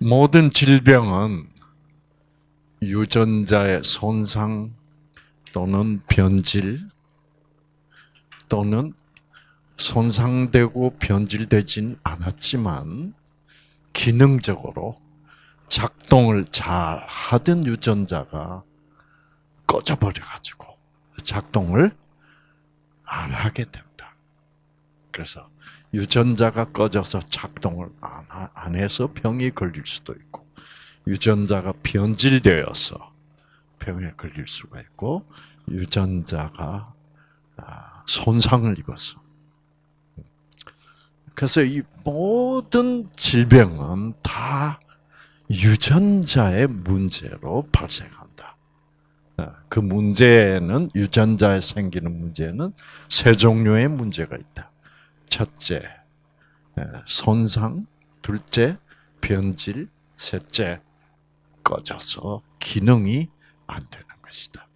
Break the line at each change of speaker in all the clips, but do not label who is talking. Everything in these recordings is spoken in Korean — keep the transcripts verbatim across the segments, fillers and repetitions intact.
모든 질병은 유전자의 손상 또는 변질 또는 손상되고 변질되진 않았지만 기능적으로 작동을 잘 하던 유전자가 꺼져버려가지고 작동을 안 하게 됩니다. 그래서 유전자가 꺼져서 작동을 안, 안 해서 병이 걸릴 수도 있고, 유전자가 변질되어서 병에 걸릴 수가 있고, 유전자가 손상을 입어서. 그래서 이 모든 질병은 다 유전자의 문제로 발생한다. 그 문제는, 유전자에 생기는 문제는 세 종류의 문제가 있다. 첫째, 손상. 둘째, 변질. 셋째, 꺼져서 기능이 안 되는 것이다.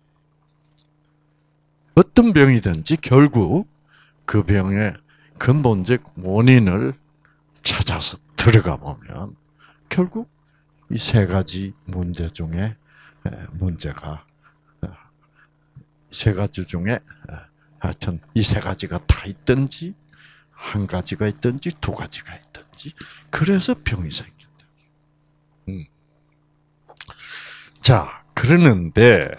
어떤 병이든지 결국 그 병의 근본적 원인을 찾아서 들어가 보면 결국 이 세 가지 문제 중에 문제가, 세 가지 중에 하여튼 이 세 가지가 다 있든지 한 가지가 있든지 두 가지가 있든지, 그래서 병이 생긴다. 음. 자, 그러는데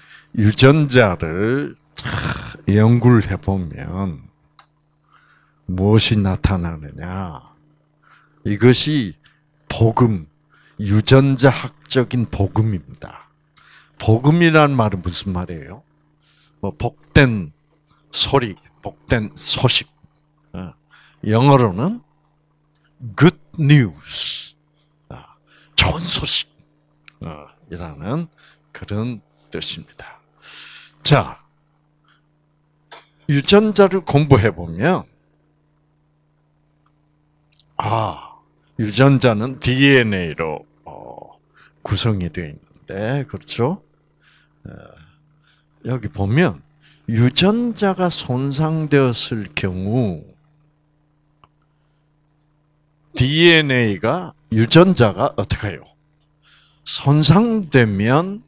유전자를 연구를 해보면 무엇이 나타나느냐? 이것이 복음, 유전자학적인 복음입니다. 복음이란 말은 무슨 말이에요? 뭐 복된 소리, 복된 소식. 영어로는 good news, 좋은 소식이라는 그런 뜻입니다. 자, 유전자를 공부해 보면, 아, 유전자는 디엔에이로 어, 구성이 되어 있는데, 그렇죠? 어, 여기 보면 유전자가 손상되었을 경우 디엔에이가, 유전자가 어떻게 해요? 손상되면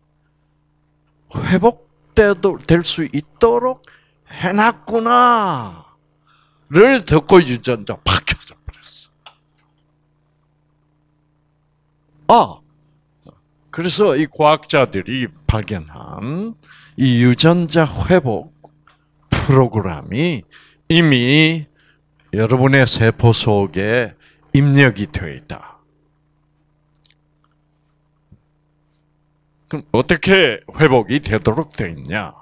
회복될 수 있도록 해놨구나를 듣고 유전자 바뀌어서 버렸어. 아, 그래서 이 과학자들이 발견한 이 유전자 회복 프로그램이 이미 여러분의 세포 속에 입력이 되어 있다. 그럼 어떻게 회복이 되도록 되어 있냐?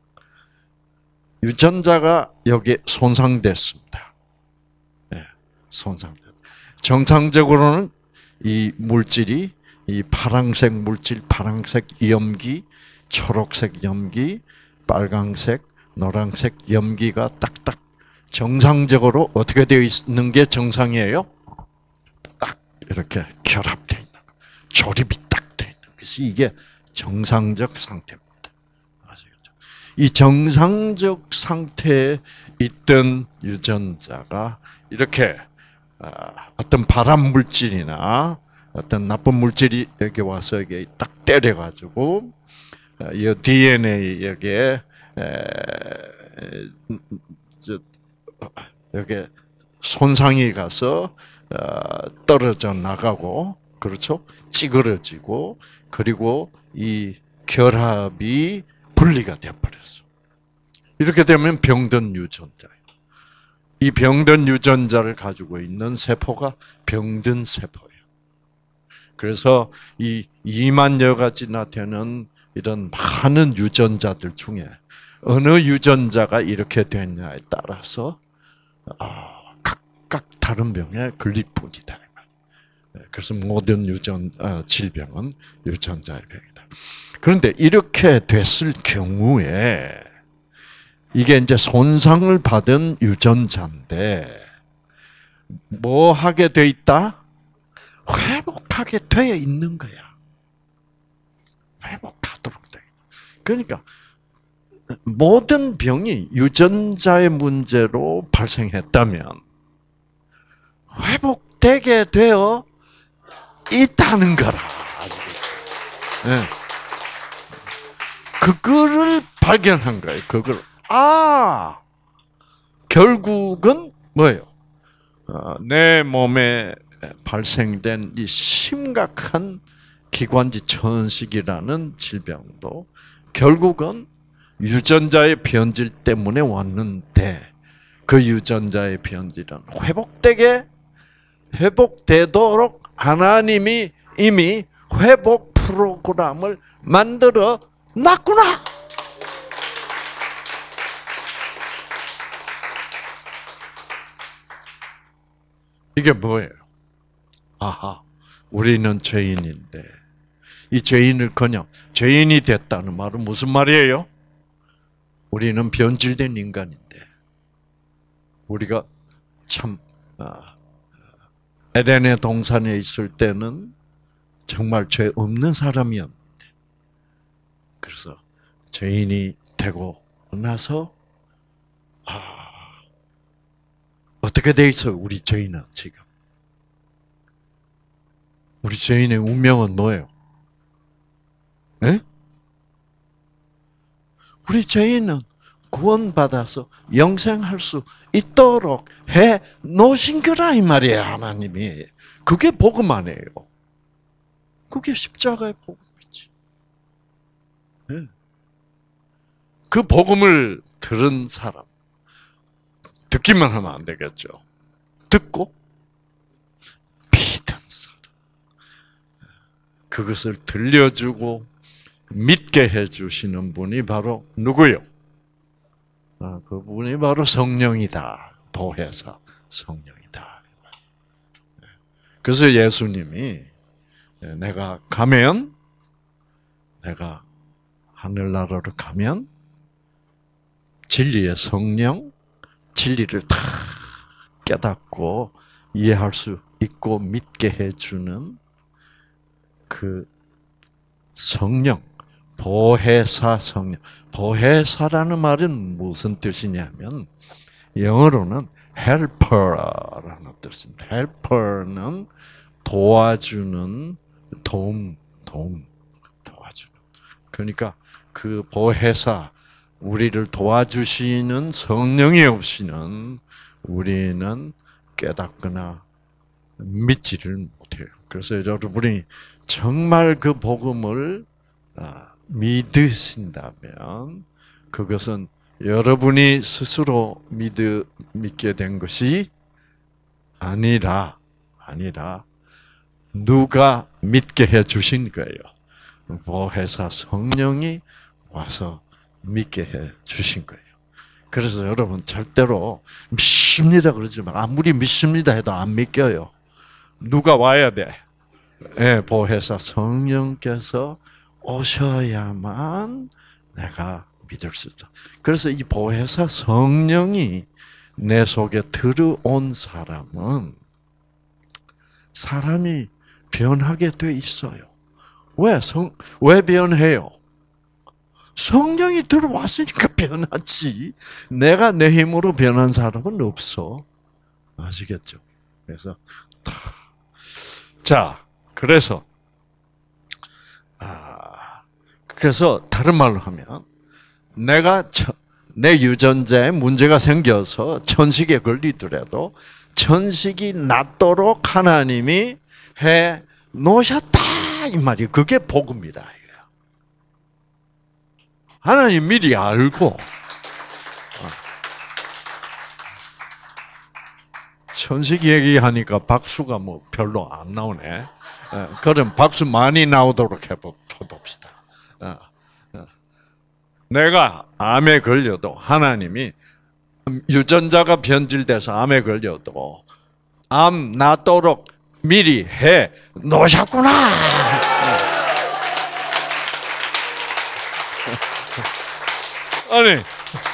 유전자가 여기 손상됐습니다. 네, 손상됐. 정상적으로는 이 물질이, 이 파란색 물질, 파란색 염기, 초록색 염기, 빨강색, 노란색 염기가 딱딱 정상적으로 어떻게 되어 있는 게 정상이에요? 딱 이렇게 결합되어 있는 거, 조립이 딱 되어 있는 것이 이게 정상적 상태입니다. 아시겠죠? 이 정상적 상태에 있던 유전자가 이렇게 어떤 발암 물질이나 어떤 나쁜 물질이 여기 와서 여기 딱 때려가지고 이 디엔에이 여기에 여기 손상이 가서 떨어져 나가고, 그렇죠? 찌그러지고, 그리고 이 결합이 분리가 되어버렸어. 이렇게 되면 병든 유전자예요. 이 병든 유전자를 가지고 있는 세포가 병든 세포예요. 그래서 이 이만여 가지나 되는 이런 많은 유전자들 중에 어느 유전자가 이렇게 됐냐에 따라서 아, 각각 다른 병에 걸릴 뿐이다. 그래서 모든 유전 어, 질병은 유전자의 병이다. 그런데 이렇게 됐을 경우에 이게 이제 손상을 받은 유전자인데 뭐 하게 돼 있다? 회복하게 되어 있는 거야. 회복하도록 돼. 그러니까 모든 병이 유전자의 문제로 발생했다면 회복되게 되어 있다는 거라. 네. 그거를 발견한 거예요. 그걸 아 결국은 뭐예요? 어, 내 몸에 발생된 이 심각한 기관지 천식이라는 질병도 결국은 유전자의 변질 때문에 왔는데 그 유전자의 변질은 회복되게 회복되도록 하나님이 이미 회복 프로그램을 만들어 놨구나. 이게 뭐예요? 아하, 우리는 죄인인데 이 죄인을 그냥 죄인이 됐다는 말은 무슨 말이에요? 우리는 변질된 인간인데 우리가 참 에덴의 동산에 있을 때는 정말 죄 없는 사람이었는데 그래서 죄인이 되고 나서 아, 어떻게 돼 있어요? 우리 죄인은 지금 우리 죄인의 운명은 뭐예요? 네? 우리 죄인은 구원받아서 영생할 수 있도록 해 놓으신 거라 이 말이에요, 하나님이. 그게 복음 아니에요. 그게 십자가의 복음이지. 네. 그 복음을 들은 사람, 듣기만 하면 안 되겠죠. 듣고 믿은 사람, 그것을 들려주고 믿게 해주시는 분이 바로 누구요? 아, 그분이 바로 성령이다. 보혜사 성령이다. 그래서 예수님이 내가 가면, 내가 하늘나라로 가면 진리의 성령, 진리를 다 깨닫고 이해할 수 있고 믿게 해주는 그 성령, 보혜사 성령. 보혜사라는 말은 무슨 뜻이냐면 영어로는 helper라는 뜻입니다. helper는 도와주는, 도움, 도움, 도와주는. 그러니까 그 보혜사, 우리를 도와주시는 성령이 없이는 우리는 깨닫거나 믿지를 못해요. 그래서 여러분이 정말 그 복음을 믿으신다면 그것은 여러분이 스스로 믿, 믿게 된 것이 아니라, 아니라 누가 믿게 해 주신 거예요. 보혜사 성령이 와서 믿게 해 주신 거예요. 그래서 여러분 절대로 믿습니다 그러지 마. 아무리 믿습니다 해도 안 믿겨요. 누가 와야 돼? 네, 보혜사 성령께서 오셔야만 내가 믿을 수 있다. 그래서 이 보혜사 성령이 내 속에 들어온 사람은 사람이 변하게 돼 있어요. 왜? 성, 왜 변해요? 성령이 들어왔으니까 변하지. 내가 내 힘으로 변한 사람은 없어. 아시겠죠? 그래서, 자, 그래서, 아, 그래서 다른 말로 하면, 내가 내 유전자에 문제가 생겨서 천식에 걸리더라도 천식이 낫도록 하나님이 해 놓으셨다 이 말이 그게 복음이다. 하나님 미리 알고 천식 얘기하니까 박수가 뭐 별로 안 나오네. 그럼 박수 많이 나오도록 해봅시다. 내가 암에 걸려도 하나님이 유전자가 변질돼서 암에 걸려도 암 낫도록 미리 해 놓으셨구나. 아니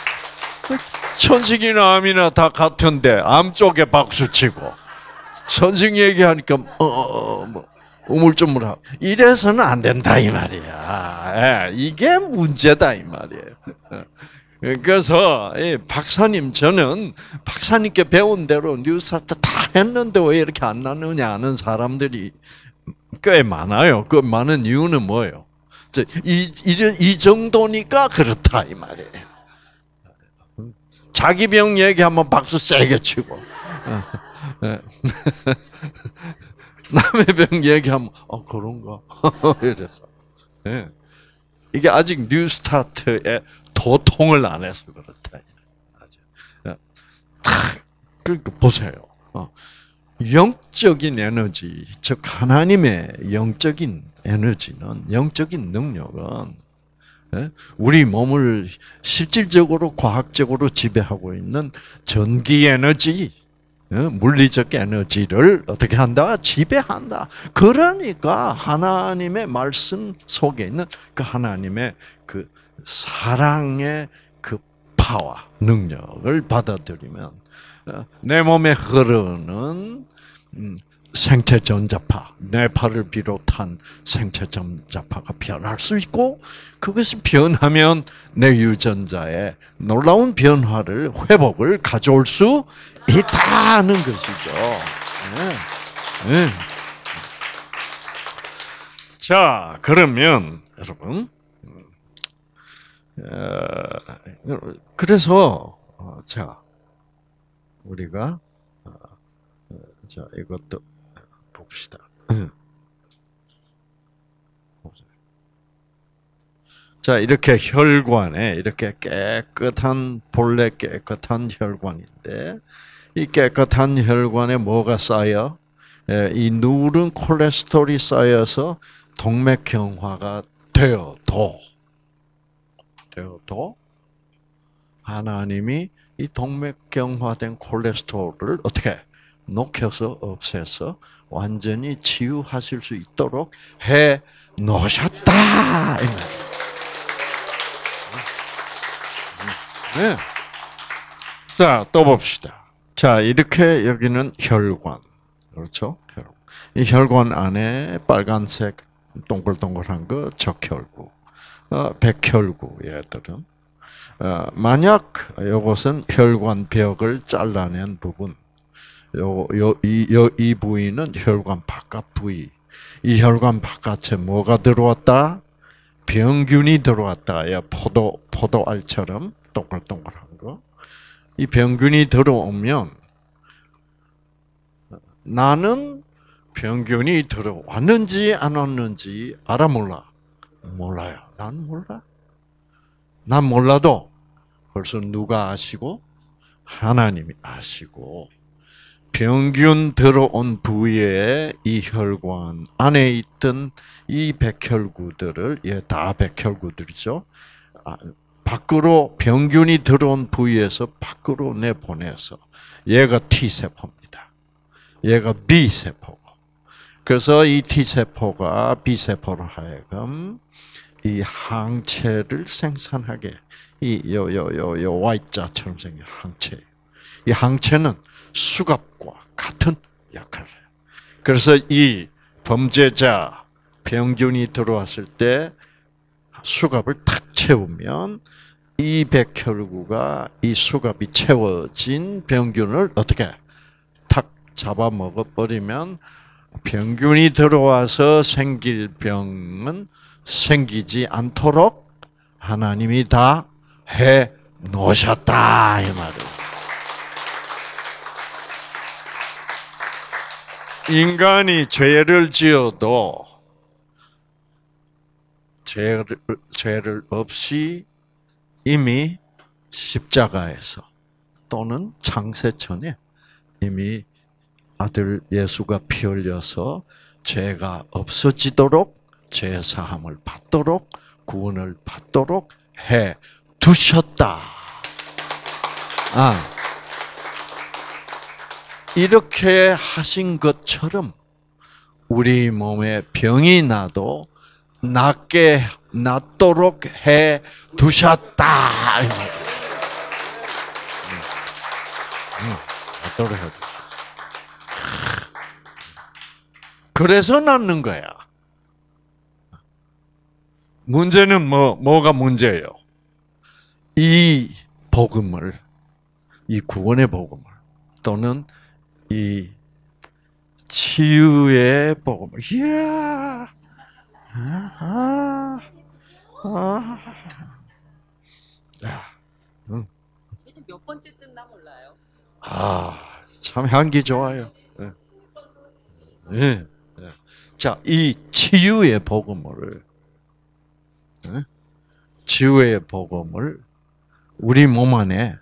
천식이나 암이나 다 같은데 암 쪽에 박수치고 천식 얘기하니까 어, 어, 뭐 우물쭈물하고 이래서는 안 된다 이 말이야. 예, 이게 문제다 이 말이에요. 그래서 박사님 저는 박사님께 배운 대로 뉴스타트 다 했는데 왜 이렇게 안 나느냐 하는 사람들이 꽤 많아요. 그 많은 이유는 뭐예요? 이, 이, 이 정도니까 그렇다 이 말이에요. 자기 병 얘기하면 박수 세게 치고 남의 병 얘기하면 어 그런가 이래서 이게 아직 뉴스타트에 도통을 안 해서 그렇다. 그러니까 보세요. 영적인 에너지, 즉 하나님의 영적인 에너지는, 영적인 능력은 우리 몸을 실질적으로 과학적으로 지배하고 있는 전기 에너지, 물리적 에너지를 어떻게 한다? 지배한다. 그러니까 하나님의 말씀 속에 있는 그 하나님의 그 사랑의 그 파워, 능력을 받아들이면 내 몸에 흐르는 생체 전자파, 뇌파를 비롯한 생체 전자파가 변할 수 있고, 그것이 변하면 내 유전자에 놀라운 변화를, 회복을 가져올 수 있다는 것이죠. 네. 네. 자, 그러면 여러분, 그래서 자 우리가 자 이것도 봅시다. 자, 이렇게 혈관에 이렇게 깨끗한, 본래 깨끗한 혈관인데, 이 깨끗한 혈관에 뭐가 쌓여? 이 누른 콜레스테롤이 쌓여서 동맥경화가 되어도, 되어도 하나님이 이 동맥경화된 콜레스테롤을 어떻게 녹여서 없애서 완전히 치유하실 수 있도록 해 놓으셨다. 네. 자, 또 봅시다. 자, 이렇게 여기는 혈관. 그렇죠? 혈관. 이 혈관 안에 빨간색 동글동글한 거 적혈구. 어, 백혈구 얘들은. 어, 만약 이것은 혈관 벽을 잘라낸 부분. 요, 요, 이, 요, 이 부위는 혈관 바깥 부위. 이 혈관 바깥에 뭐가 들어왔다? 병균이 들어왔다. 야, 포도, 포도알처럼 동글동글한 거. 이 병균이 들어오면 나는 병균이 들어왔는지 안 왔는지 알아 몰라? 몰라요. 난 몰라. 난 몰라도 벌써 누가 아시고? 하나님이 아시고, 병균 들어온 부위에 이 혈관 안에 있던 이 백혈구들을, 얘 다 백혈구들이죠. 밖으로 병균이 들어온 부위에서 밖으로 내보내서, 얘가 T세포입니다. 얘가 B세포고. 그래서 이 T세포가 B세포로 하여금 이 항체를 생산하게, 이 요 요 요 요 Y자처럼 생긴 항체. 이 항체는 수갑과 같은 역할을 해요. 그래서 이 범죄자, 병균이 들어왔을 때 수갑을 탁 채우면 이 백혈구가 이 수갑이 채워진 병균을 어떻게 탁 잡아먹어 버리면 병균이 들어와서 생길 병은 생기지 않도록 하나님이 다 해 놓으셨다 이 말이에요. 인간이 죄를 지어도 죄를, 죄를 없이 이미 십자가에서 또는 창세전에 이미 아들 예수가 피 흘려서 죄가 없어지도록, 죄 사함을 받도록, 구원을 받도록 해 두셨다. 아. 이렇게 하신 것처럼 우리 몸에 병이 나도 낫게 낫도록 해 두셨다. 낫도록 해 두셨다. 그래서 낫는 거야. 문제는 뭐 뭐가 문제예요? 이 복음을, 이 구원의 복음을 또는 이 치유의 복음을. 이야. 아, 아, 야, 응.
이제 몇 번째 뜬다 몰라요.
아, 참 향기 좋아요. 예. 예. 예. 자, 이 치유의 복음을, 예? 치유의 복음을 우리 몸 안에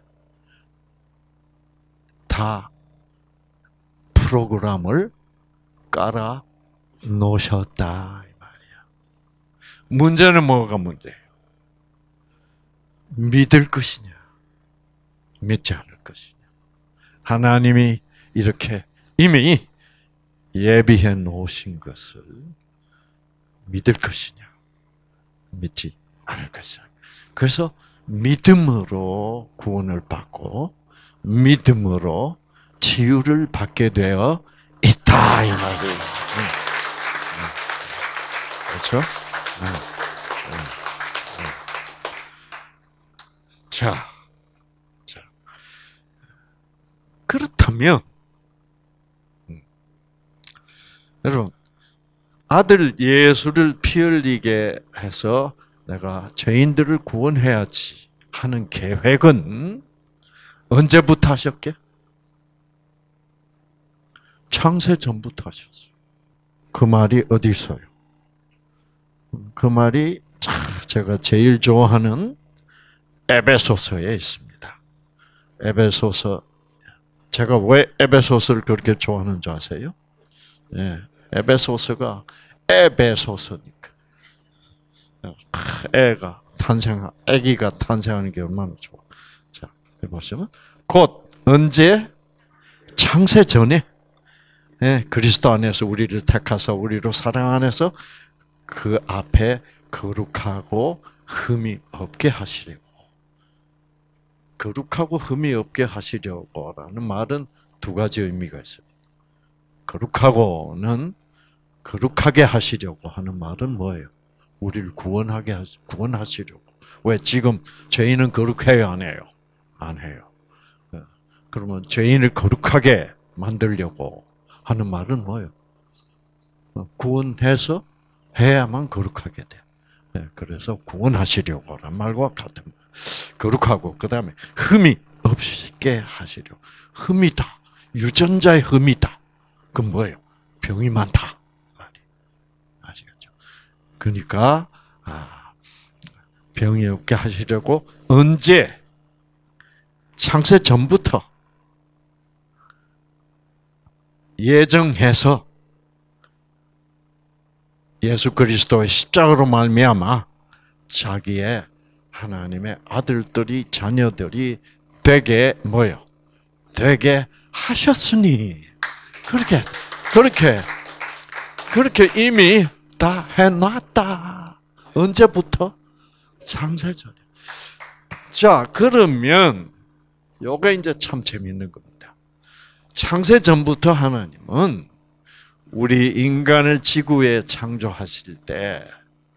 다 프로그램을 깔아 놓으셨다 이 말이야. 문제는 뭐가 문제예요? 믿을 것이냐, 믿지 않을 것이냐. 하나님이 이렇게 이미 예비해 놓으신 것을 믿을 것이냐, 믿지 않을 것이냐. 그래서 믿음으로 구원을 받고 믿음으로 치유를 받게 되어 있다 이 말이에요. 그렇죠? 자, 자, 그렇다면 여러분, 아들 예수를 피 흘리게 해서 내가 죄인들을 구원해야지 하는 계획은 언제부터 하셨게? 창세 전부터 하셨어요. 그 말이 어디 있어요? 그 말이 제가 제일 좋아하는 에베소서에 있습니다. 에베소서, 제가 왜 에베소서를 그렇게 좋아하는 줄 아세요? 예, 에베소서가 에베소서니까. 애가 탄생, 아기가 탄생하는 게 얼마나 좋아. 자, 보시면 곧 언제? 창세 전에, 예, 그리스도 안에서 우리를 택하사 우리로 사랑 안에서 그 앞에 거룩하고 흠이 없게 하시려고. 거룩하고 흠이 없게 하시려고라는 말은 두 가지 의미가 있어요. 거룩하고는 거룩하게 하시려고 하는 말은 뭐예요? 우리를 구원하게 하시, 구원하시려고. 왜? 지금 죄인은 거룩해요, 안 해요? 안 해요. 그러면 죄인을 거룩하게 만들려고 하는 말은 뭐예요? 구원해서 해야만 거룩하게 돼. 그래서 구원하시려고라는 말과 같은 말. 거룩하고 그 다음에 흠이 없게 하시려고. 흠이다. 유전자의 흠이다. 그건 뭐예요? 병이 많다. 아시겠죠? 그러니까 아, 병이 없게 하시려고 언제? 창세 전부터 예정해서 예수 그리스도의 십자가로 말미암아 자기의 하나님의 아들들이 자녀들이 되게 뭐요? 되게 하셨으니 그렇게 그렇게 그렇게 이미 다 해놨다. 언제부터? 창세 전에. 자, 그러면 요게 이제 참 재밌는 겁니다. 창세 전부터 하나님은 우리 인간을 지구에 창조하실 때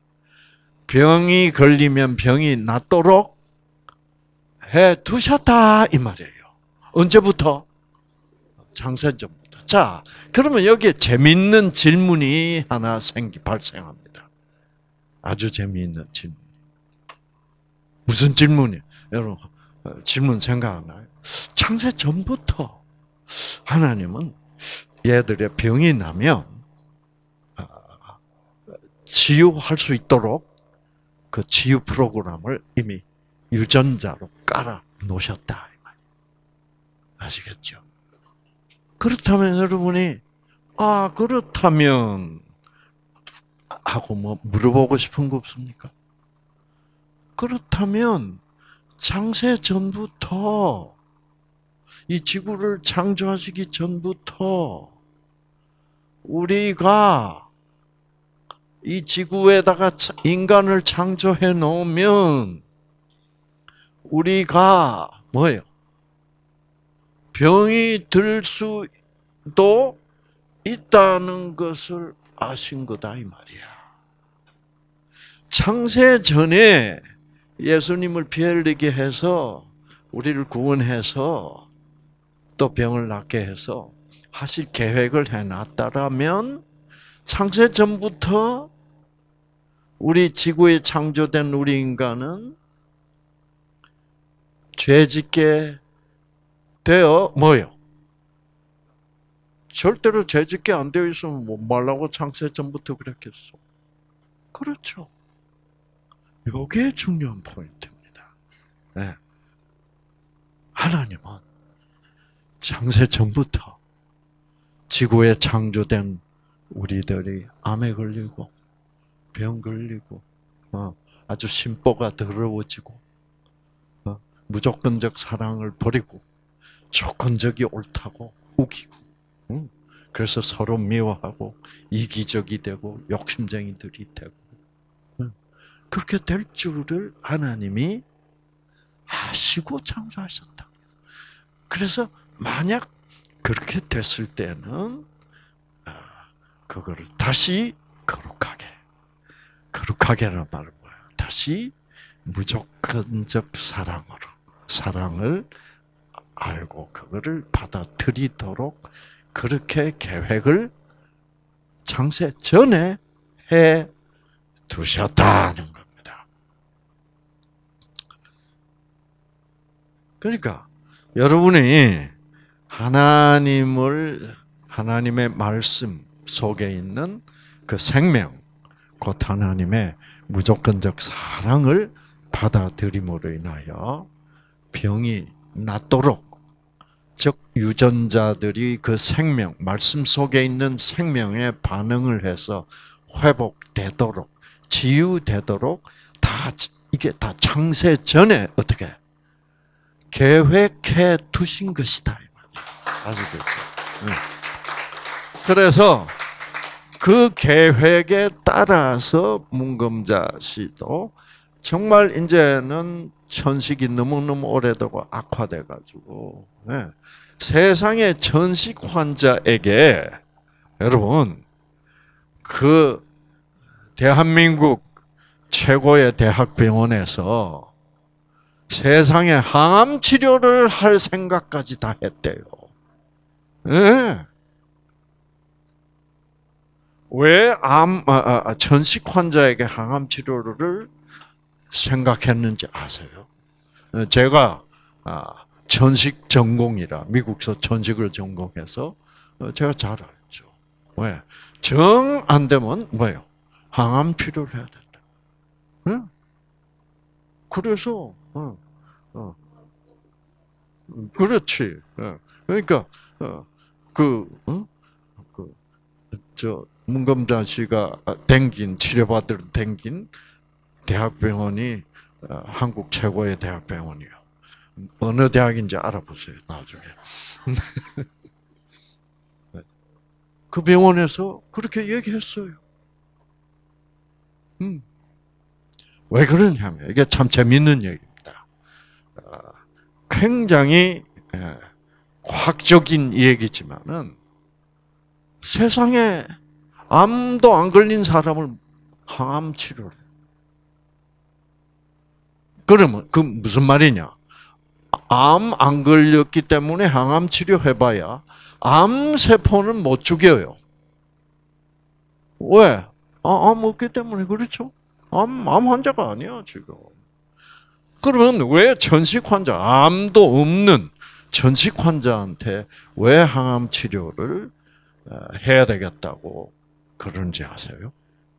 병이 걸리면 병이 낫도록 해 두셨다 이 말이에요. 언제부터? 창세 전부터. 자, 그러면 여기에 재미있는 질문이 하나 생기 발생합니다. 아주 재미있는 질문. 무슨 질문이에요? 여러분 질문 생각나요? 창세 전부터 하나님은 얘들의 병이 나면 치유할 수 있도록 그 치유 프로그램을 이미 유전자로 깔아 놓으셨다. 아시겠죠? 그렇다면 여러분이 아 그렇다면 하고 뭐 물어보고 싶은 거 없습니까? 그렇다면 창세 전부터 이 지구를 창조하시기 전부터 우리가 이 지구에다가 인간을 창조해 놓으면 우리가 뭐예요? 병이 들 수도 있다는 것을 아신 거다 이 말이야. 창세 전에 예수님을 피 흘리게 해서 우리를 구원해서 또 병을 낫게 해서 하실 계획을 해놨다라면 창세 전부터 우리 지구에 창조된 우리 인간은 죄짓게 되어 뭐요? 절대로 죄짓게 안 되어 있으면 뭐 말라고 창세 전부터 그랬겠어. 그렇죠. 이게 중요한 포인트입니다. 네. 하나님은 창세 전부터 지구에 창조된 우리들이 암에 걸리고 병 걸리고 어, 아주 심보가 더러워지고 어, 무조건적 사랑을 버리고 조건적이 옳다고 우기고 응? 그래서 서로 미워하고 이기적이 되고 욕심쟁이들이 되고 응? 그렇게 될 줄을 하나님이 아시고 창조하셨다. 그래서 만약 그렇게 됐을 때는 그거를 다시 거룩하게, 거룩하게라는 말은 뭐야? 다시 무조건적 사랑으로 사랑을 알고 그거를 받아들이도록 그렇게 계획을 창세 전에 해 두셨다는 겁니다. 그러니까 여러분이 하나님을 하나님의 말씀 속에 있는 그 생명, 곧 하나님의 무조건적 사랑을 받아들임으로 인하여 병이 낫도록, 즉 유전자들이 그 생명, 말씀 속에 있는 생명에 반응을 해서 회복되도록, 치유되도록 다 이게 다 창세 전에 어떻게 계획해 두신 것이다. 아시겠죠? 그래서 그 계획에 따라서 문금자 씨도 정말 이제는 천식이 너무너무 오래되고 악화돼가지고 네. 세상의 천식 환자에게 여러분 그 대한민국 최고의 대학병원에서 세상에 항암 치료를 할 생각까지 다 했대요. 네. 왜 암, 아, 아, 천식 환자에게 항암 치료를 생각했는지 아세요? 제가 아, 천식 전공이라 미국서 천식을 전공해서 제가 잘 알죠. 왜? 정 안 되면 뭐예요? 항암 치료를 해야 된다. 응? 그래서 어, 어. 그렇지. 그러니까 그, 어? 그, 저 문검자 씨가 댕긴 치료받으러 댕긴 대학병원이 한국 최고의 대학병원이요. 어느 대학인지 알아보세요. 나중에. 그 병원에서 그렇게 얘기했어요. 음. 왜 그러냐면 이게 참 재밌는 얘기입니다. 굉장히 과학적인 얘기지만은 세상에 암도 안 걸린 사람을 항암 치료를. 그러면 그 무슨 말이냐? 암 안 걸렸기 때문에 항암 치료해봐야 암 세포는 못 죽여요. 왜? 아, 암 없기 때문에 그렇죠. 암, 암 환자가 아니야 지금. 그러면 왜 천식 환자, 암도 없는 천식 환자한테 왜 항암 치료를 해야 되겠다고 그런지 아세요?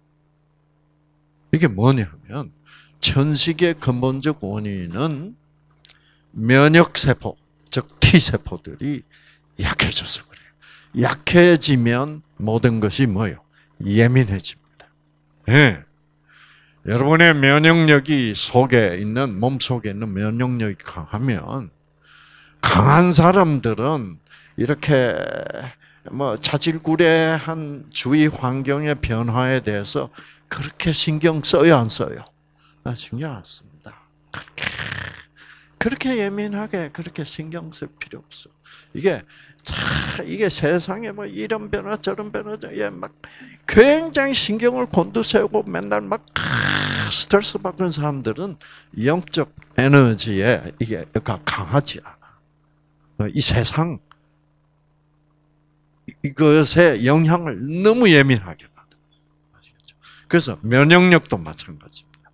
이게 뭐냐면 천식의 근본적 원인은 면역세포, 즉 T세포들이 약해져서 그래요. 약해지면 모든 것이 뭐예요? 예민해집니다. 네. 여러분의 면역력이 속에 있는, 몸 속에 있는 면역력이 강하면 강한 사람들은 이렇게 뭐 자질구레한 주위 환경의 변화에 대해서 그렇게 신경 써요, 안 써요? 아, 신경 안 씁니다. 그렇게 그렇게 예민하게 그렇게 신경 쓸 필요 없어. 이게 참 이게 세상에 뭐 이런 변화 저런 변화 예, 막 굉장히 신경을 곤두세우고 맨날 막 스트레스 받는 사람들은 영적 에너지에 이게 강하지 않아. 이 세상 이것에 영향을 너무 예민하게 받아요. 아시겠죠? 그래서 면역력도 마찬가지입니다.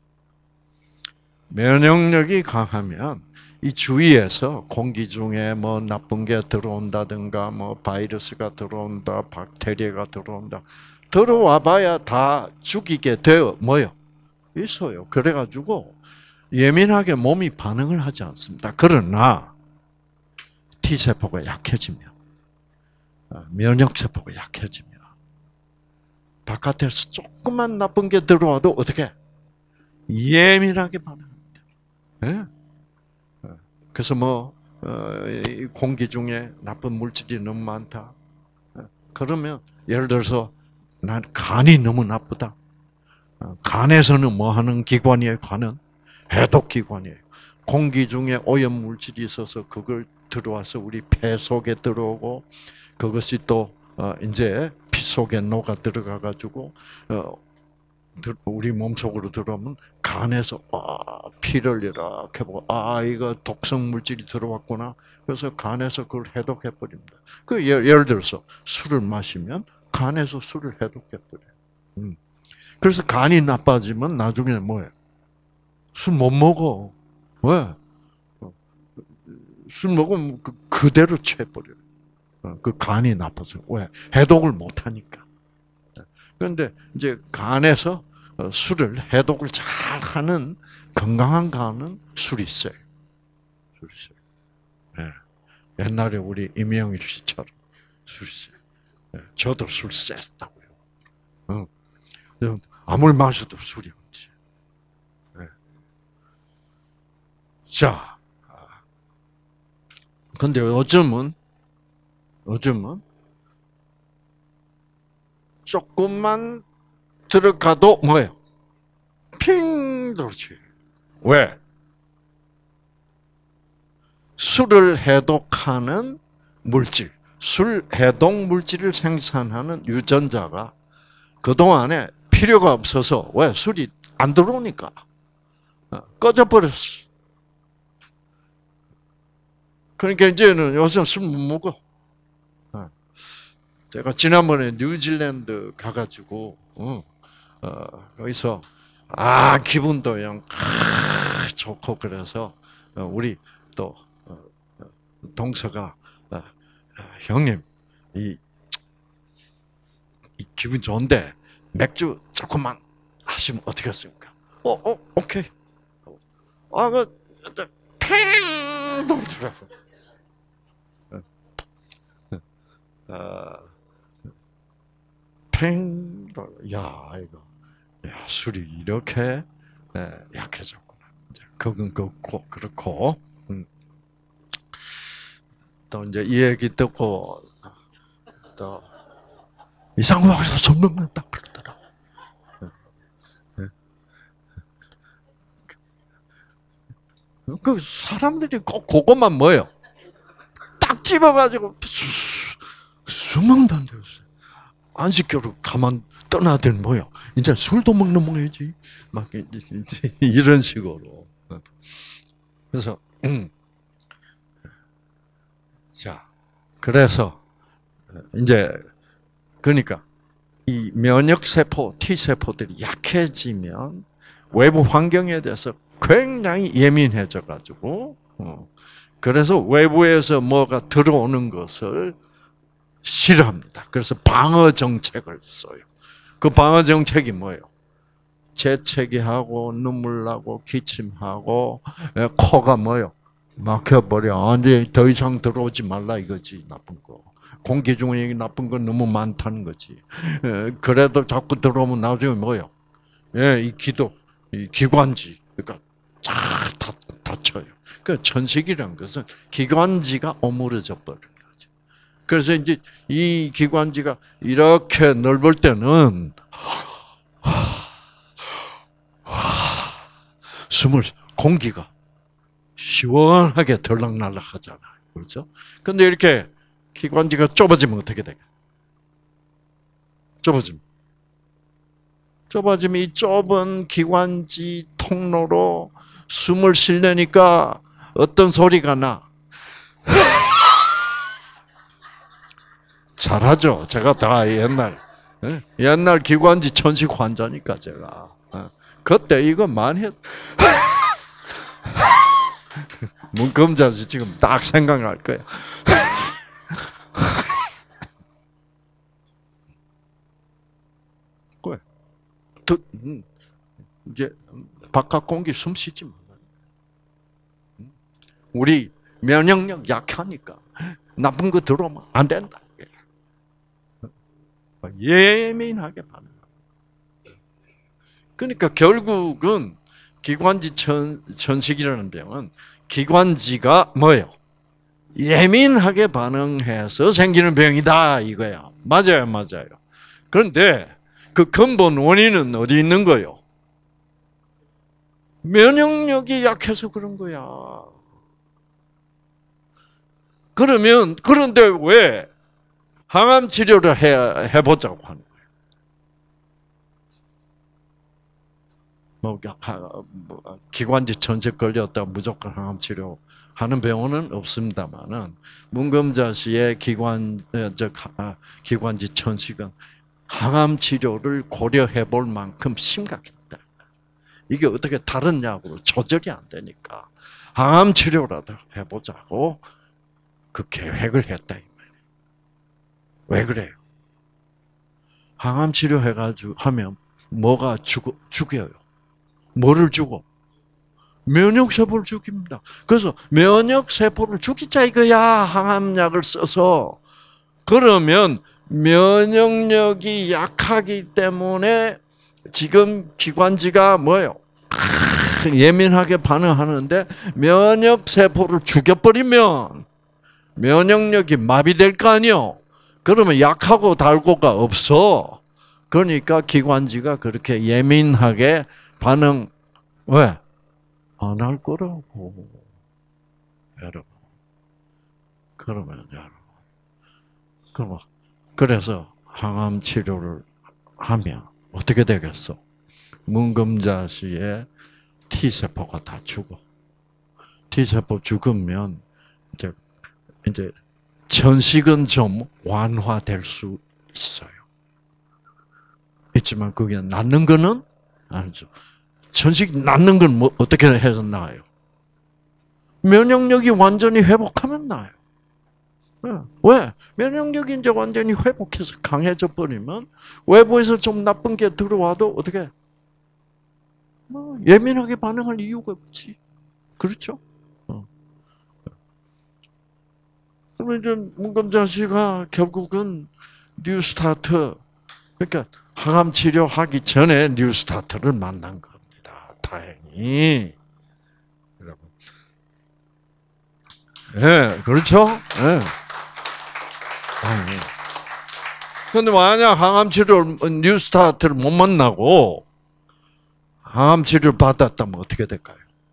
면역력이 강하면 이 주위에서 공기 중에 뭐 나쁜 게 들어온다든가 뭐 바이러스가 들어온다, 박테리아가 들어온다. 들어와 봐야 다 죽이게 되어 뭐요? 있어요. 그래가지고 예민하게 몸이 반응을 하지 않습니다. 그러나 T세포가 약해지면, 면역세포가 약해지면 바깥에서 조그만 나쁜 게 들어와도 어떻게? 예민하게 반응합니다. 네? 그래서 뭐 공기 중에 나쁜 물질이 너무 많다. 그러면 예를 들어서 난 간이 너무 나쁘다. 간에서는 뭐 하는 기관이에요? 간은 해독기관이에요. 공기 중에 오염 물질이 있어서 그걸 들어와서 우리 폐 속에 들어오고 그것이 또 이제 피 속에 녹아 들어가 가지고 우리 몸 속으로 들어오면 간에서 아, 피를 이렇게 보고 아 이거 독성 물질이 들어왔구나. 그래서 간에서 그걸 해독해 버립니다. 그 예를 들어서 술을 마시면 간에서 술을 해독해 버려요. 음. 그래서 간이 나빠지면 나중에 뭐예요? 술 못 먹어. 왜? 술 먹으면 그, 그대로 취해버려요. 그 간이 나빠서. 왜? 해독을 못하니까. 그런데 이제 간에서 술을, 해독을 잘 하는 건강한 간은 술이 있어요. 술이 있어요. 네. 옛날에 우리 임영일 씨처럼 술이 있어요. 네. 저도 술 셌다고요. 어. 아무리 마셔도 술이 없지. 네. 자. 근데 요즘은, 요즘은, 조금만 들어가도 뭐예요? 핑 돌지. 왜? 술을 해독하는 물질, 술 해독 물질을 생산하는 유전자가 그동안에 필요가 없어서, 왜? 술이 안 들어오니까 꺼져버렸어. 그러니까 이제는 요새 술 못 먹어. 제가 지난번에 뉴질랜드 가가지고, 어, 어, 거기서, 아, 기분도 그냥, 아, 좋고, 그래서, 어, 우리 또, 어, 동서가, 어, 형님, 이, 이 기분 좋은데, 맥주 조금만 하시면 어떻게 하십니까? 어, 어, 오케이. 아, 그, 팽! 돌더라고. 어, 팽, 야, 이거, 야, 술이 이렇게 네, 약해졌구나. 이제 그건 그렇고, 그렇고, 음. 또 이제 이 얘기 듣고, 또, 이상하게 술 먹는다 그러더라. 그 사람들이 꼭 그것만 뭐예요? 딱 집어가지고, 술 먹는다는 데였어요. 안식교로 가만 떠나든 뭐요? 이제 술도 먹는 먹어야지. 막 이런 식으로. 그래서 음. 자, 그래서 이제 그러니까 이 면역 세포, T 세포들이 약해지면 외부 환경에 대해서 굉장히 예민해져 가지고 그래서 외부에서 뭐가 들어오는 것을 싫어합니다. 그래서 방어 정책을 써요. 그 방어 정책이 뭐예요? 재채기하고 눈물 나고 기침하고 코가 뭐예요? 막혀버려. 이제 더 이상 들어오지 말라 이거지. 나쁜 거. 공기 중에 나쁜 건 너무 많다는 거지. 그래도 자꾸 들어오면 나중에 뭐예요? 예, 이 기도, 이 기관지, 그러니까 쫙 다쳐요. 그 천식이란 것은 기관지가 오므러져 버려. 그래서 이제 이 기관지가 이렇게 넓을 때는 숨을 공기가 시원하게 들락날락 하잖아요. 그렇죠? 근데 이렇게 기관지가 좁아지면 어떻게 될까? 좁아지면. 좁아지면 이 좁은 기관지 통로로 숨을 쉬려니까 어떤 소리가 나? 잘하죠. 제가 다 옛날 예? 옛날 기관지 천식 환자니까 제가 예. 그때 이거 많이 했. 문검자씨 지금 딱 생각날 거야. 왜? 이제 바깥 공기 숨 쉬지 마. 우리 면역력 약하니까 나쁜 거 들어오면 안 된다. 예민하게 반응. 그러니까 결국은 기관지 천, 천식이라는 병은 기관지가 뭐예요? 예민하게 반응해서 생기는 병이다 이거야. 맞아요, 맞아요. 그런데 그 근본 원인은 어디 있는 거예요? 면역력이 약해서 그런 거야. 그러면 그런데 왜 항암 치료를 해 해보자고 하는 거예요? 뭐 기관지 천식 걸렸다 무조건 항암 치료 하는 병원은 없습니다만은 문검자 씨의 기관 저 기관지 천식은 항암 치료를 고려해 볼 만큼 심각했다. 이게 어떻게 다른 약으로 조절이 안 되니까 항암 치료라도 해보자고 그 계획을 했다 이 말이에요. 왜 그래요? 항암 치료 해가지고 하면 뭐가 죽어 죽여요? 뭐를 죽어? 면역 세포를 죽입니다. 그래서 면역 세포를 죽이자 이거야 항암약을 써서. 그러면 면역력이 약하기 때문에 지금 기관지가 뭐예요? 예민하게 반응하는데 면역 세포를 죽여버리면 면역력이 마비될 거 아니요? 그러면 약하고 달고가 없어. 그러니까 기관지가 그렇게 예민하게 반응 왜? 안 할 거라고. 여러분. 그러면 여러분. 그럼 그래서 항암 치료를 하면 어떻게 되겠어? 문검자씨의 T세포가 다 죽어. T세포 죽으면 이제 이제 천식은 좀 완화될 수 있어요. 있지만 그게 낫는 거는 아니죠. 천식 낫는 건 뭐 어떻게 해서 나아요? 면역력이 완전히 회복하면 나아요. 왜? 면역력이 이제 완전히 회복해서 강해져 버리면 외부에서 좀 나쁜 게 들어와도 어떻게 뭐 예민하게 반응할 이유가 없지. 그렇죠? 그러면 이제 문검자 씨가 결국은 뉴스타트, 그러니까 항암 치료하기 전에 뉴스타트를 만난 겁니다. 다행히. 여러분. 예, 네, 그렇죠? 예. 네. 근데 만약 항암 치료 뉴스타트를 못 만나고 항암 치료를 받았다면 어떻게 될까요?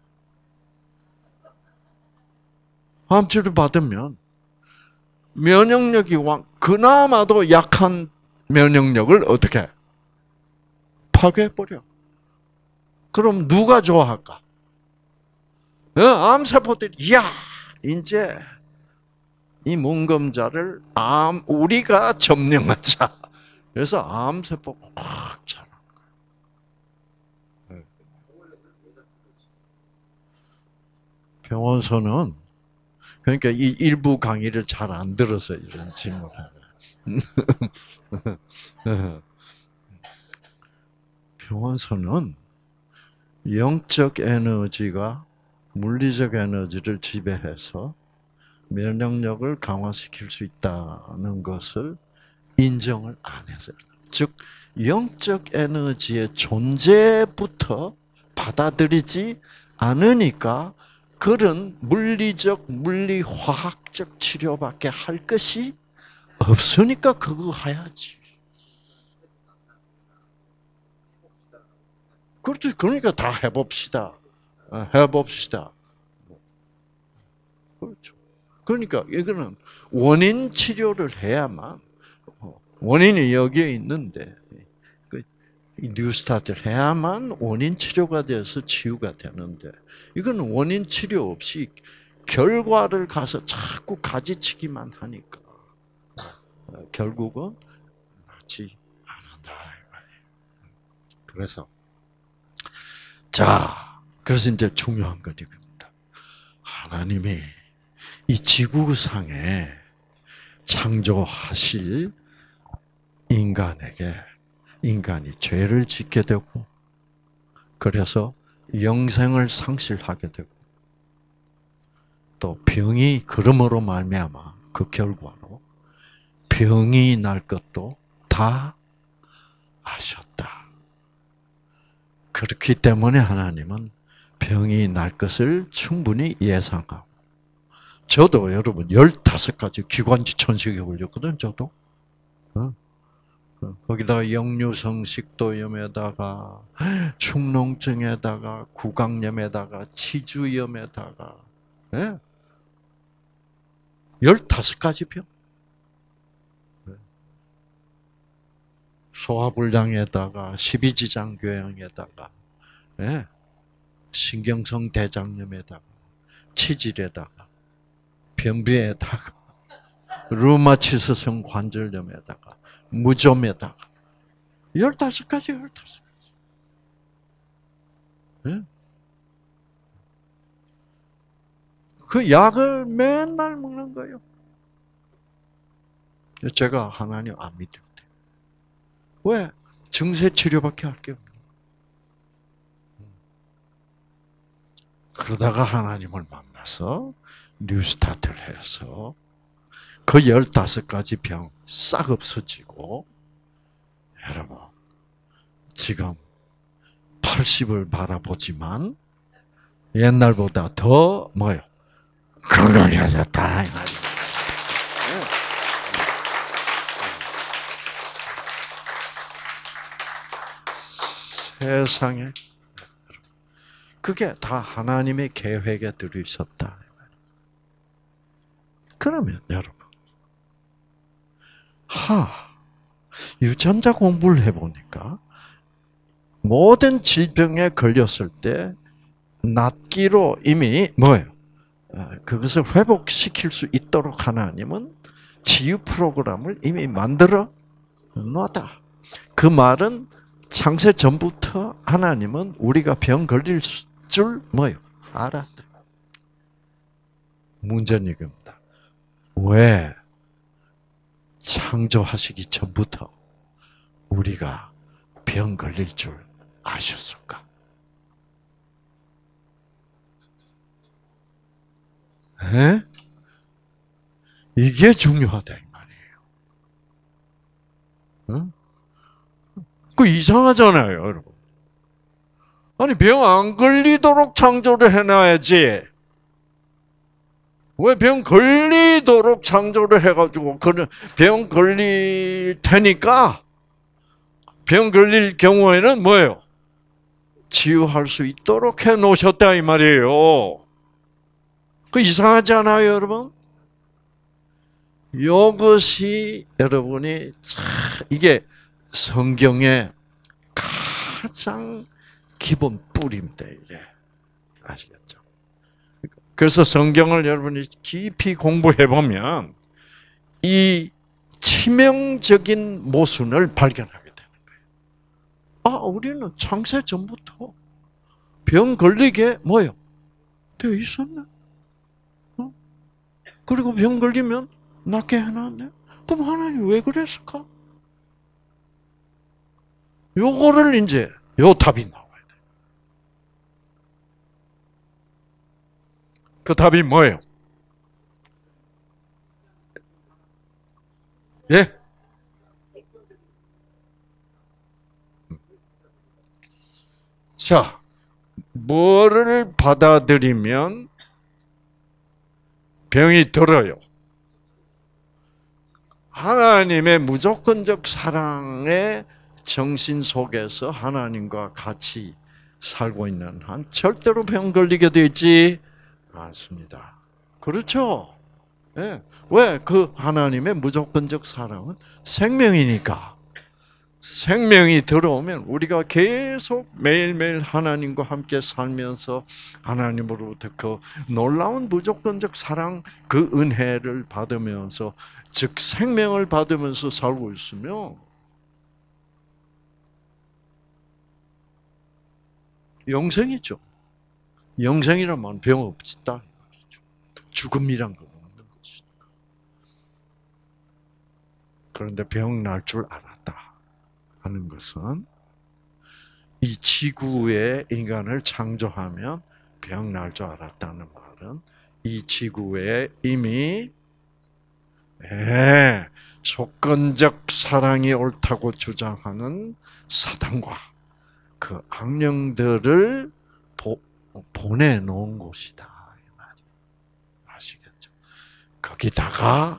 항암 치료 받으면 면역력이 왕, 그나마도 약한 면역력을 어떻게 파괴해버려. 그럼 누가 좋아할까? 암세포들이, 이야, 이제 이 문검자를 암, 우리가 점령하자. 그래서 암세포가 확 자라. 병원서는, 그러니까 이 일부 강의를 잘 안 들어서 이런 질문을 하네. 병원서는 영적 에너지가 물리적 에너지를 지배해서 면역력을 강화시킬 수 있다는 것을 인정을 안 했어요. 즉, 영적 에너지의 존재부터 받아들이지 않으니까 그런 물리적, 물리화학적 치료밖에 할 것이 없으니까 그거 해야지. 그렇지. 그러니까 다 해봅시다. 해봅시다. 그렇죠. 그러니까 이거는 원인 치료를 해야만, 원인이 여기에 있는데 뉴스타트를 해야만 원인 치료가 돼서 치유가 되는데, 이거는 원인 치료 없이 결과를 가서 자꾸 가지치기만 하니까 결국은 낫지 않는다. 그래서 자, 그래서 이제 중요한 건 이겁니다. 하나님이 이 지구상에 창조하실 인간에게 인간이 죄를 짓게 되고 그래서 영생을 상실하게 되고 또 병이 그러므로 말미암아 그 결과로 병이 날 것도 다 아셨다. 그렇기 때문에 하나님은 병이 날 것을 충분히 예상하고 저도 여러분 열다섯 가지 기관지 천식에 걸렸거든 저도. 어? 거기다가 역류성식도염에다가 축농증에다가 구강염에다가 치주염에다가 예? 열다섯 가지 병. 소화불량에다가 십이지장교양에다가 예? 신경성 대장염에다가 치질에다가 변비에다가 류마티스성 관절염에다가 무좀에다가 열다섯 가지 열다섯 가지. 예? 그 약을 맨날 먹는 거예요. 제가 하나님 안 믿을 때. 왜? 증세 치료밖에 할 게 없는 거예요. 그러다가 하나님을 만나서 뉴스타트를 해서 그 열다섯 가지 병 싹 없어지고 여러분 지금 팔십을 바라보지만 옛날보다 더 뭐요? 건강해졌다 이 말이에요. 세상에 그게 다 하나님의 계획에 들어있었다. 그러면 여러분 하 유전자 공부를 해보니까 모든 질병에 걸렸을 때 낫기로 이미 뭐예요? 그것을 회복시킬 수 있도록 하나님은 치유 프로그램을 이미 만들어 놨다. 그 말은 창세 전부터 하나님은 우리가 병 걸릴 줄 뭐요? 알았다. 문제는 이겁니다. 왜 창조하시기 전부터 우리가 병 걸릴 줄 아셨을까? 에? 이게 중요하다 이 말이에요. 응? 그 이상하잖아요, 여러분. 아니 병 안 걸리도록 창조를 해놔야지. 왜 병 걸리도록 창조를 해가지고 그런 병 걸릴 테니까 병 걸릴 경우에는 뭐예요? 치유할 수 있도록 해 놓으셨다 이 말이에요. 그 이상하지 않아요, 여러분? 이것이 여러분이 참 이게 성경의 가장 기본 뿌리입니다, 이게. 아시겠죠? 그래서 성경을 여러분이 깊이 공부해 보면 이 치명적인 모순을 발견하게 되는 거예요. 아, 우리는 창세 전부터 병 걸리게 뭐요? 되어 있었네. 어? 그리고 병 걸리면 낫게 해놨네. 그럼 하나님 왜 그랬을까? 요거를 이제 요 답이 나와야 돼. 그 답이 뭐예요? 예? 자, 뭐를 받아들이면 병이 들어요? 하나님의 무조건적 사랑의 정신 속에서 하나님과 같이 살고 있는 한 절대로 병 걸리게 되지 않습니다. 그렇죠? 네. 왜? 그 하나님의 무조건적 사랑은 생명이니까 생명이 들어오면 우리가 계속 매일매일 하나님과 함께 살면서 하나님으로부터 그 놀라운 무조건적 사랑, 그 은혜를 받으면서, 즉 생명을 받으면서 살고 있으면 영생이죠. 영생이라면 병 없다. 죽음이란 건 없는 것이니까. 그런데 병 날 줄 알았다 하는 것은, 이 지구에 인간을 창조하면 병 날 줄 알았다는 말은 이 지구에 이미 예, 조건적 사랑이 옳다고 주장하는 사단과 그 악령들을 보, 보내놓은 곳이다. 이 말이에요. 아시겠죠? 거기다가,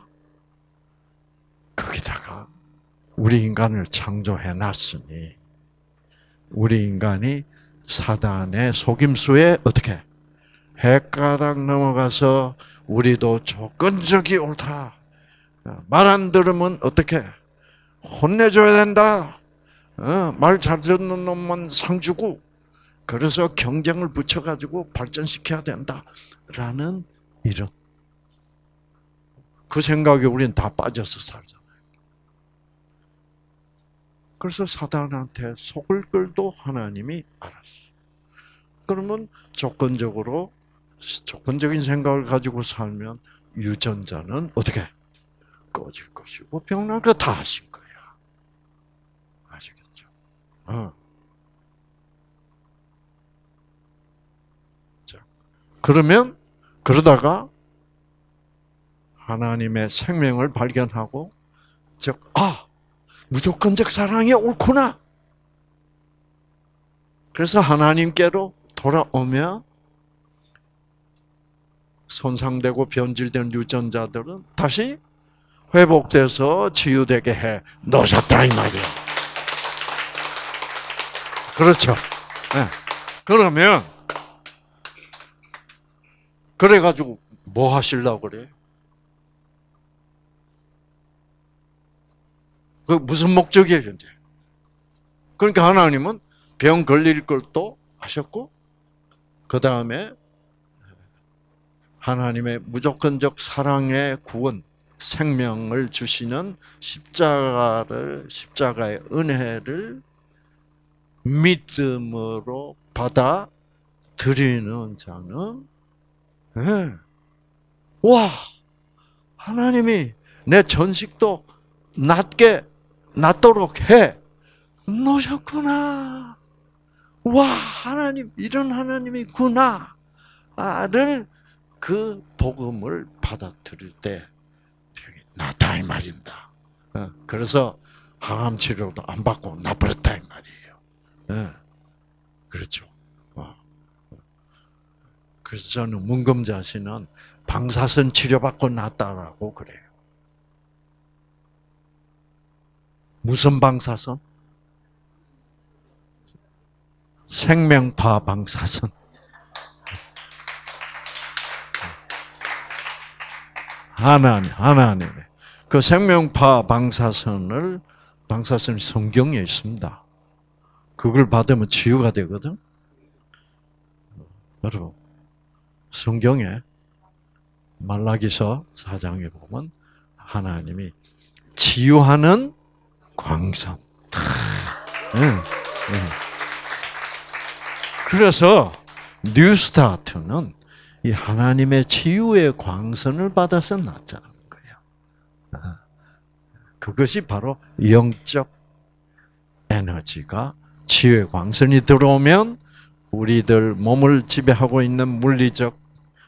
거기다가 우리 인간을 창조해놨으니, 우리 인간이 사단의 속임수에 어떻게 헷가닥 넘어가서 우리도 조건적이 옳다. 말 안 들으면 어떻게 혼내줘야 된다. 어, 말 잘 듣는 놈만 상 주고, 그래서 경쟁을 붙여가지고 발전시켜야 된다라는 이런 그 생각에 우리는 다 빠져서 살잖아요. 그래서 사단한테 속을 걸도 하나님이 알았어요. 그러면 조건적으로, 조건적인 생각을 가지고 살면 유전자는 어떻게 꺼질 것이고 병날 거 다 하신 거야. 아시겠죠? 어. 자, 그러면 그러다가 하나님의 생명을 발견하고, 즉, 아, 무조건적 사랑이 옳구나. 그래서 하나님께로 돌아오면 손상되고 변질된 유전자들은 다시 회복돼서 치유되게 해 놓으셨다 이 말이에요. 그렇죠. 네. 그러면 그래가지고 뭐 하시려고 그래요? 그 무슨 목적이에요, 현재? 그러니까 하나님은 병 걸릴 걸 또 하셨고, 그 다음에 하나님의 무조건적 사랑의 구원, 생명을 주시는 십자가를, 십자가의 은혜를 믿음으로 받아 드리는 자는, 네. 와, 하나님이 내 전식도 낮게 낫도록 해 놓으셨구나. 와, 하나님, 이런 하나님이구나. 를 그 복음을 받아들일 때 병이 낫다 이 말입니다. 그래서 항암 치료도 안 받고 나버렸다 이 말이에요. 그렇죠. 그래서 저는 문금자 씨는 방사선 치료받고 낫다라고 그래요. 무슨 방사선? 생명파 방사선. 하나님, 하나님. 그 생명파 방사선을, 방사선이 성경에 있습니다. 그걸 받으면 치유가 되거든? 여러분, 성경에 말라기서 사 장에 보면 하나님이 치유하는 광선. 응, 응. 그래서 뉴스타트는 이 하나님의 치유의 광선을 받아서 낫자는 거예요. 그것이 바로 영적 에너지가, 치유의 광선이 들어오면 우리들 몸을 지배하고 있는 물리적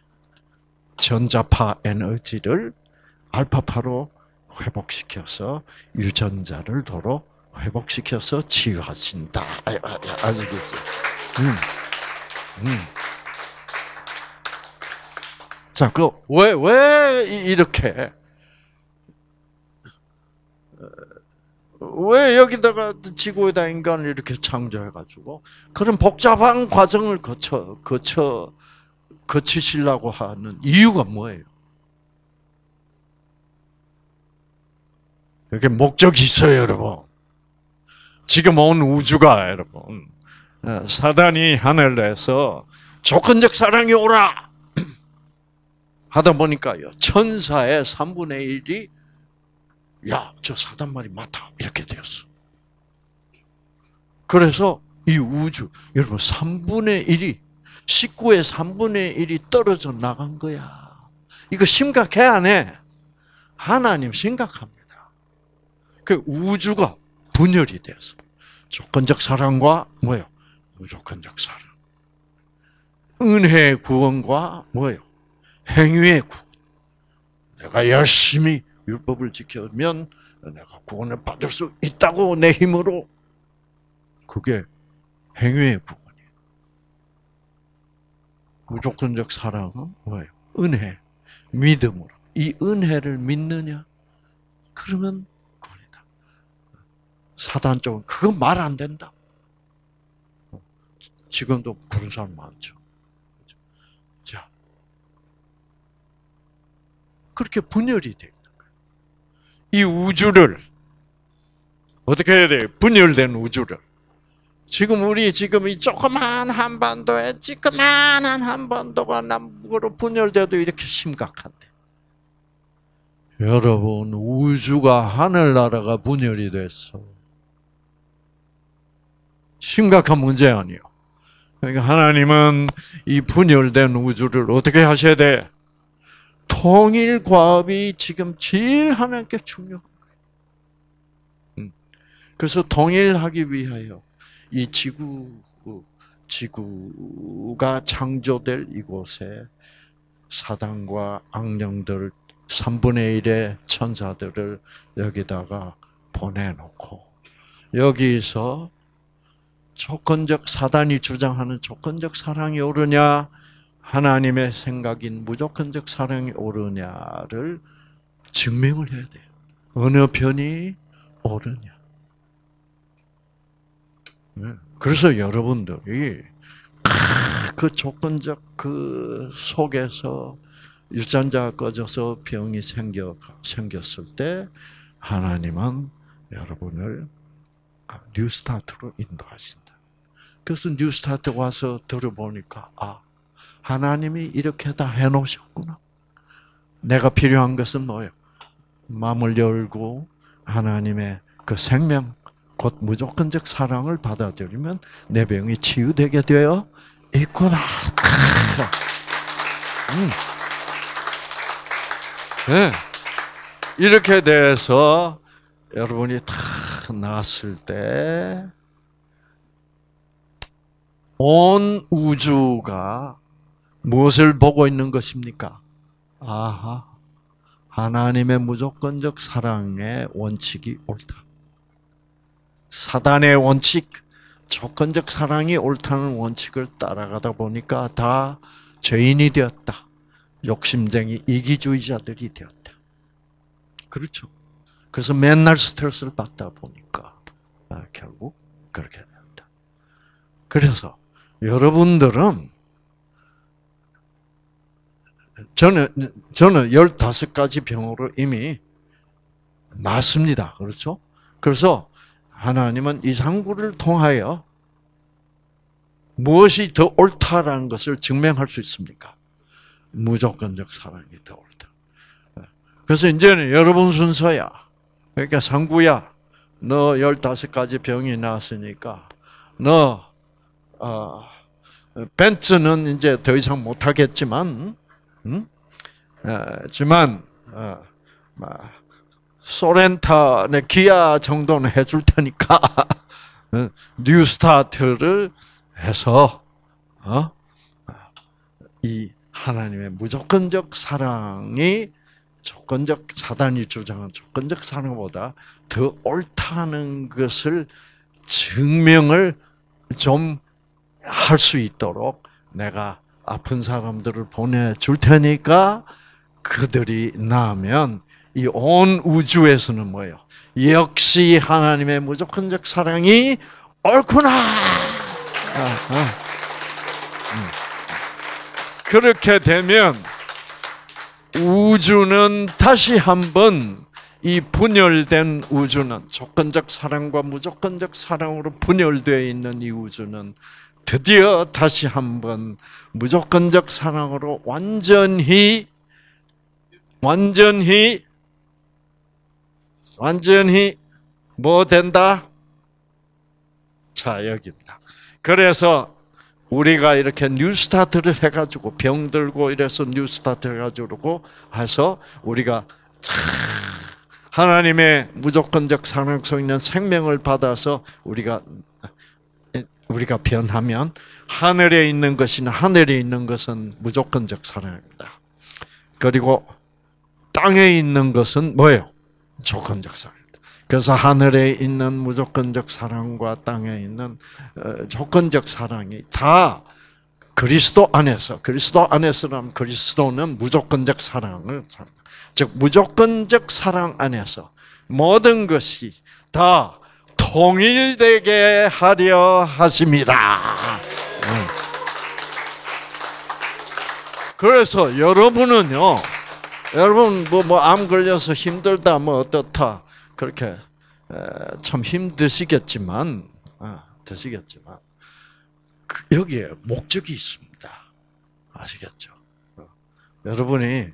전자파 에너지를 알파파로 회복시켜서 유전자를 도로 회복시켜서 치유하신다. 아시겠죠? 음, 음. 자, 그, 왜, 왜, 이렇게, 왜 여기다가 지구에다 인간을 이렇게 창조해가지고, 그런 복잡한 과정을 거쳐, 거쳐, 거치시려고 하는 이유가 뭐예요? 이렇게 목적이 있어요, 여러분. 지금 온 우주가 여러분 사단이 하늘에서 조건적 사랑이 오라 하다 보니까요 천사의 삼분의 일이 야, 저 사단 말이 맞다 이렇게 되었어. 그래서 이 우주 여러분 삼분의 일이 십구의 삼분의 일이 떨어져 나간 거야. 이거 심각해 안 해? 하나님 심각합니다. 그 우주가 분열이 돼서 조건적 사랑과 뭐예요? 무조건적 사랑. 은혜의 구원과 뭐예요? 행위의 구원. 내가 열심히 율법을 지키면 내가 구원을 받을 수 있다고 내 힘으로. 그게 행위의 구원이에요. 무조건적 사랑은 뭐예요? 은혜, 믿음으로. 이 은혜를 믿느냐? 그러면 구원이다. 사단 쪽은 그거 말 안 된다. 지금도 그런 사람 많죠. 자, 그렇게 분열이 돼 있는 거예요. 이 우주를 어떻게 해야 돼요? 분열된 우주를. 지금 우리 지금 이 조그만 한반도에 조그만한 한반도가 남북으로 분열돼도 이렇게 심각한데. 여러분 우주가 하늘나라가 분열이 됐어. 심각한 문제 아니에요. 그러니까 하나님은 이 분열된 우주를 어떻게 하셔야 돼? 통일 과업이 지금 제일 하나님께 중요한 거예요. 그래서 통일하기 위하여 이 지구, 지구가 창조될 이곳에 사단과 악령들 삼분의 일의 천사들을 여기다가 보내놓고 여기서 조건적 사단이 주장하는 조건적 사랑이 옳으냐 하나님의 생각인 무조건적 사랑이 옳으냐를 증명을 해야 돼요. 어느 편이 옳으냐. 그래서 여러분들이 그 조건적 그 속에서 유전자가 꺼져서 병이 생겨, 생겼을 때 하나님은 여러분을 뉴스타트로 인도하신다. 그래서 뉴스타트 와서 들어보니까 아 하나님이 이렇게 다 해놓으셨구나. 내가 필요한 것은 뭐예요? 마음을 열고 하나님의 그 생명 곧 무조건적 사랑을 받아들이면 내 병이 치유되게 되어 있구나. 음. 네. 이렇게 돼서 여러분이 다 나았을 때 온 우주가 무엇을 보고 있는 것입니까? 아하, 하나님의 무조건적 사랑의 원칙이 옳다. 사단의 원칙, 조건적 사랑이 옳다는 원칙을 따라가다 보니까 다 죄인이 되었다. 욕심쟁이 이기주의자들이 되었다. 그렇죠. 그래서 맨날 스트레스를 받다 보니까 결국 그렇게 된다. 그래서 여러분들은 저는 저는 열다섯 가지 병으로 이미 맞습니다. 그렇죠? 그래서 하나님은 이 상구를 통하여 무엇이 더 옳다라는 것을 증명할 수 있습니까? 무조건적 사랑이 더 옳다. 그래서 이제는 여러분 순서야. 그러니까 상구야, 너 열다섯 가지 병이 나왔으니까 너 어, 벤츠는 이제 더 이상 못 하겠지만, 음? 하지만 어, 소렌타네 기아 정도는 해줄 테니까 뉴스타트를 해서 어? 이 하나님의 무조건적 사랑이 조건적 사단이 주장한 조건적 사랑보다 더 옳다는 것을 증명을 좀 할 수 있도록 내가 아픈 사람들을 보내줄 테니까 그들이 나으면 이 온 우주에서는 뭐예요? 역시 하나님의 무조건적 사랑이 옳구나. 아, 아. 음. 그렇게 되면 우주는 다시 한번 이 분열된 우주는 조건적 사랑과 무조건적 사랑으로 분열되어 있는 이 우주는 드디어 다시 한번 무조건적 사랑으로 완전히 완전히 완전히 뭐 된다? 자, 여기입니다. 그래서 우리가 이렇게 뉴스타트를 해가지고 병들고 이래서 뉴스타트 해가지고 해서 우리가 참 하나님의 무조건적 사랑 속에 있는 생명을 받아서 우리가 우리가 변하면 하늘에 있는 것이나 하늘에 있는 것은 무조건적 사랑입니다. 그리고 땅에 있는 것은 뭐예요? 조건적 사랑입니다. 그래서 하늘에 있는 무조건적 사랑과 땅에 있는 조건적 사랑이 다 그리스도 안에서, 그리스도 안에서라면 그리스도는 무조건적 사랑을, 즉 무조건적 사랑 안에서 모든 것이 다 통일되게 하려 하십니다. 그래서 여러분은요, 여러분 뭐 뭐 암 걸려서 힘들다 뭐 어떻다 그렇게 참 힘드시겠지만, 아, 드시겠지만 여기에 목적이 있습니다. 아시겠죠? 여러분이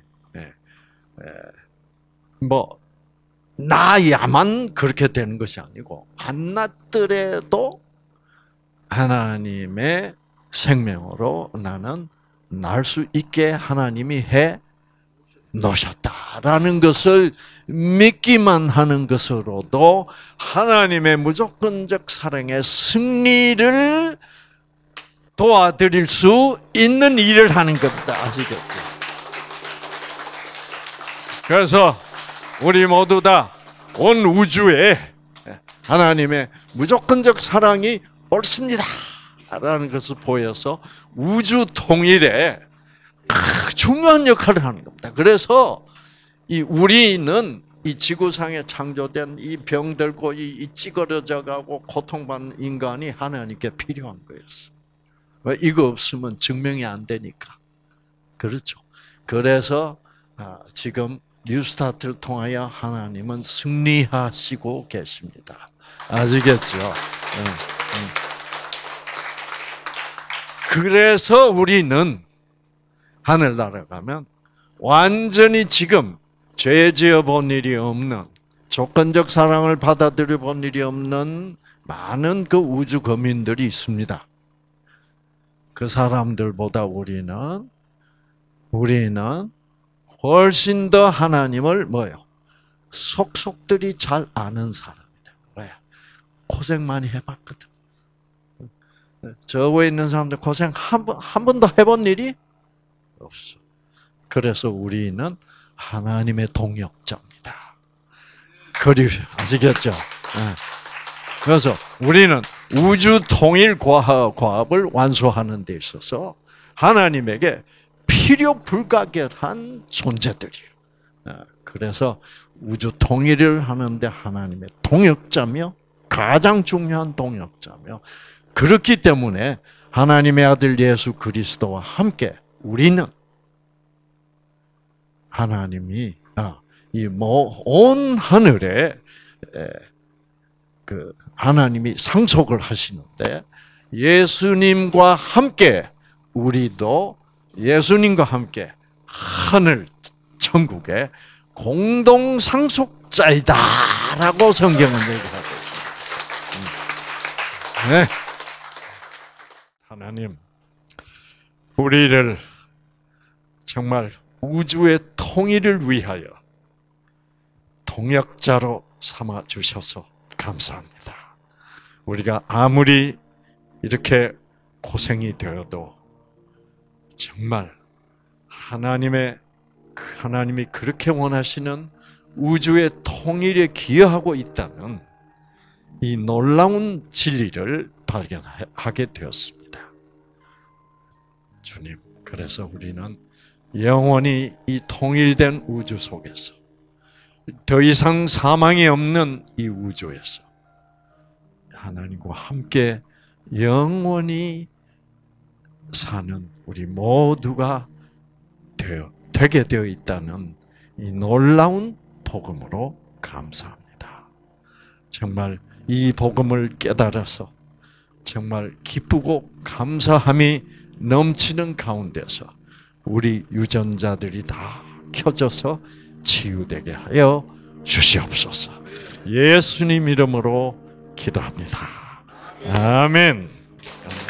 뭐 나야만 그렇게 되는 것이 아니고 안 났더라도 하나님의 생명으로 나는 날 수 있게 하나님이 해 놓으셨다라는 것을 믿기만 하는 것으로도 하나님의 무조건적 사랑의 승리를 도와드릴 수 있는 일을 하는 겁니다. 아시겠죠? 그래서 우리 모두 다 온 우주에 하나님의 무조건적 사랑이 옳습니다 라는 것을 보여서 우주 통일에 중요한 역할을 하는 겁니다. 그래서 이 우리는 이 지구상에 창조된 이 병들고 이 찌그러져가고 고통받는 인간이 하나님께 필요한 거였어. 왜? 이거 없으면 증명이 안 되니까. 그렇죠. 그래서 지금 뉴스타트를 통하여 하나님은 승리하시고 계십니다. 아시겠죠? 그래서 우리는 하늘나라 가면 완전히 지금 죄 지어 본 일이 없는, 조건적 사랑을 받아들여 본 일이 없는 많은 그 우주 거민들이 있습니다. 그 사람들보다 우리는 우리는 훨씬 더 하나님을 뭐요? 속속들이 잘 아는 사람이다. 왜? 고생 많이 해봤거든. 저 위에 있는 사람들 고생 한 번, 한 번도 해본 일이 없어. 그래서 우리는 하나님의 동역자입니다. 그리 아시겠죠? 그래서 우리는 우주 통일 과학, 과업을 완수하는 데 있어서 하나님에게 필요 불가결한 존재들이에요. 그래서 우주 통일을 하는데 하나님의 동역자며 가장 중요한 동역자며, 그렇기 때문에 하나님의 아들 예수 그리스도와 함께 우리는 하나님이 이 온 하늘에 그 하나님이 상속을 하시는데, 예수님과 함께 우리도 예수님과 함께 하늘 천국의 공동 상속자이다라고 성경은 얘기하고 있습니다. 네. 하나님, 우리를 정말 우주의 통일을 위하여 동역자로 삼아 주셔서 감사합니다. 우리가 아무리 이렇게 고생이 되어도 정말 하나님의 하나님이 그렇게 원하시는 우주의 통일에 기여하고 있다는 이 놀라운 진리를 발견하게 되었습니다. 주님, 그래서 우리는 영원히 이 통일된 우주 속에서 더 이상 사망이 없는 이 우주에서 하나님과 함께 영원히 사는 우리 모두가 되어, 되게 되어 있다는 이 놀라운 복음으로 감사합니다. 정말 이 복음을 깨달아서 정말 기쁘고 감사함이 넘치는 가운데서 우리 유전자들이 다 켜져서 치유되게 하여 주시옵소서. 예수님 이름으로 기도합니다. 아멘.